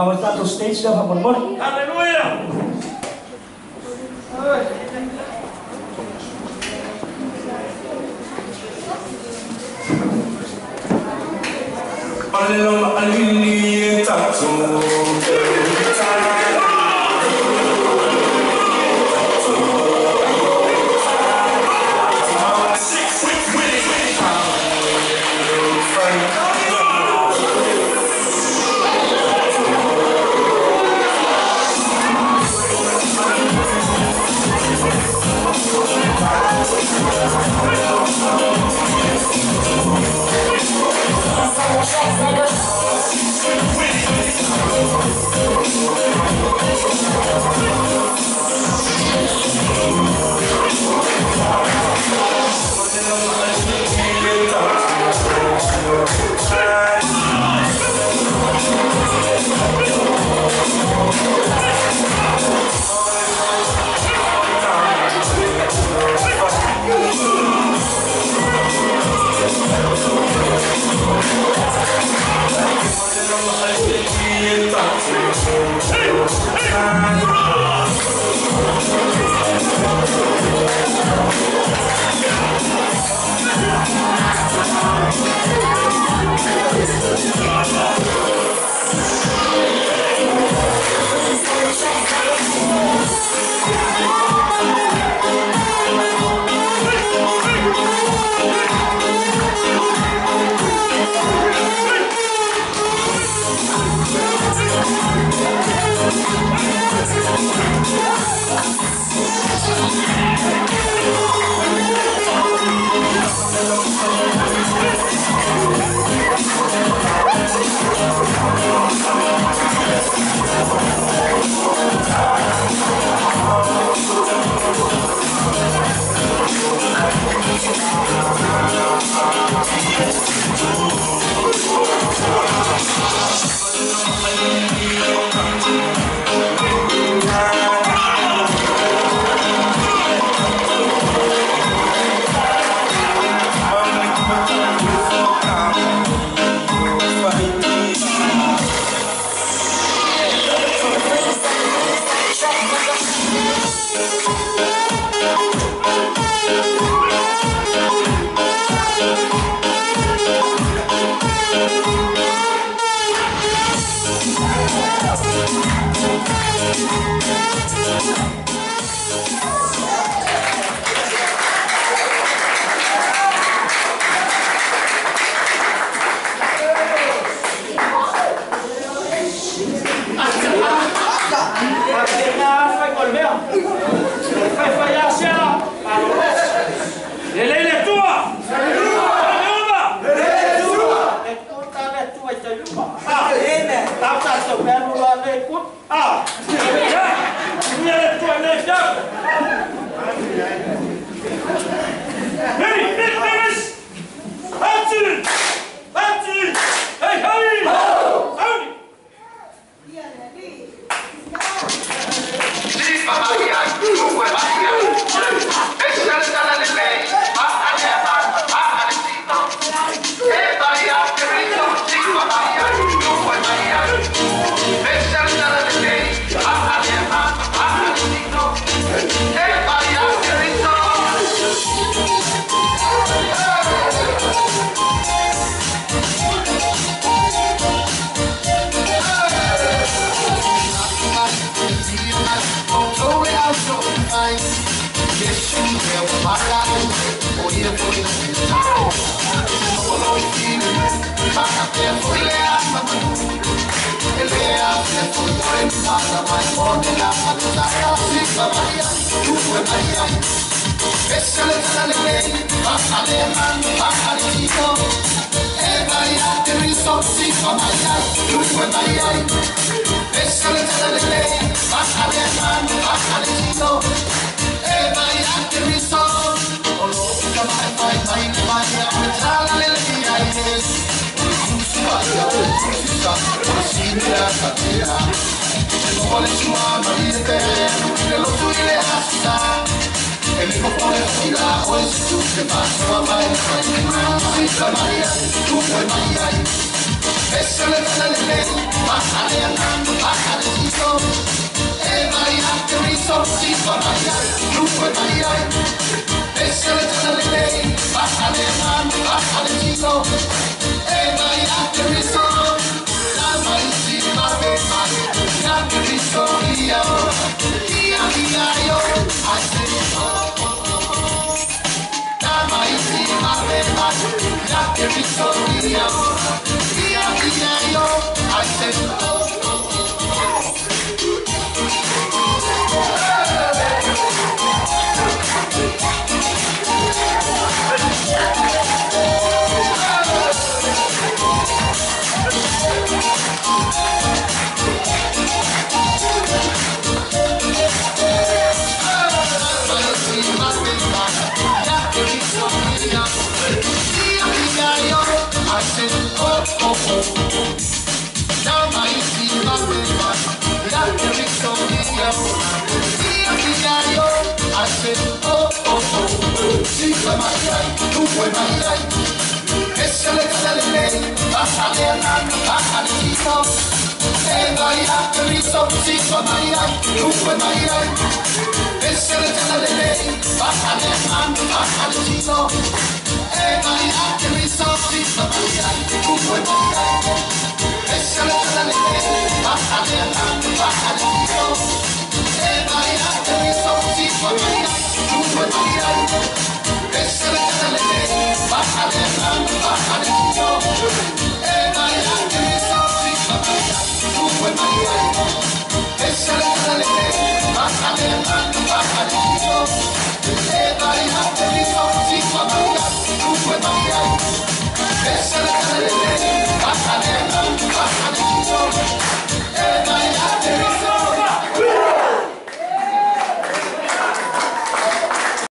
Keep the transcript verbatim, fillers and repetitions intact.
Our tattoo stage daw hapon mo. Hallelujah! Alam alini tattoo. Essere delle bájale andando, bájale chico. Eh, María, que riso, sí, va María, truco es María. Essere delle bájale andando, bájale chico. Eh, María, que riso, la maízima de mar, ya que riso, día, día, día, yo, hace la maízima de mar, ya que riso, día, día, día, yo, hace Essere delle bájale andando, bájale chico. Eh, María, que riso, sí, va María, truco es María. Essere delle bájale andando, bájale chico. Eh, María, que riso, sí, va María, truco es María. Essere delle bájale andando, bájale chico. Eh, María, que riso, sí, va María, truco es María. Essere delle bájale andando, bájale chico. Eh, María, que riso, sí, va María, truco es María. Essere delle bájale andando.